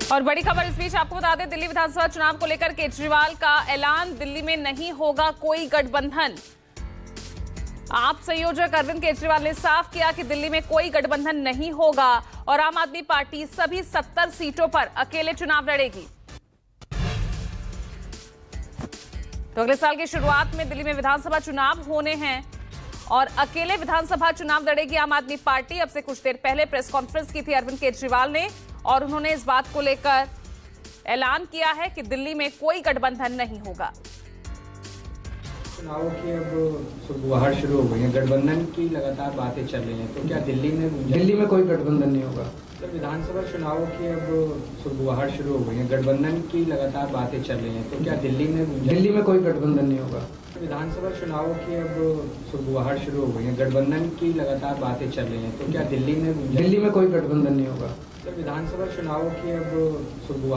और बड़ी खबर इस बीच आपको बता दें, दिल्ली विधानसभा चुनाव को लेकर केजरीवाल का ऐलान, दिल्ली में नहीं होगा कोई गठबंधन। आप संयोजक अरविंद केजरीवाल ने साफ किया कि दिल्ली में कोई गठबंधन नहीं होगा और आम आदमी पार्टी सभी 70 सीटों पर अकेले चुनाव लड़ेगी। तो अगले साल की शुरुआत में दिल्ली में विधानसभा चुनाव होने हैं और अकेले विधानसभा चुनाव लड़ेगी आम आदमी पार्टी। अब से कुछ देर पहले प्रेस कॉन्फ्रेंस की थी अरविंद केजरीवाल ने और उन्होंने इस बात को लेकर ऐलान किया है कि दिल्ली में कोई गठबंधन नहीं होगा। चुनावों की अब सुगबुगाहट शुरू हो गई है, गठबंधन की लगातार बातें चल रही हैं, तो क्या दिल्ली में कोई गठबंधन नहीं होगा? तो विधानसभा चुनावों की अब सुगबुगाहट शुरू हो गई है, गठबंधन की लगातार बातें चल रही हैं, तो क्या दिल्ली में कोई गठबंधन नहीं होगा? तो विधानसभा चुनावों की अब सुगबुगाहट शुरू हो गई है, गठबंधन की लगातार बातें चल रही हैं, तो क्या दिल्ली में कोई गठबंधन नहीं होगा? तो विधानसभा चुनावों की अब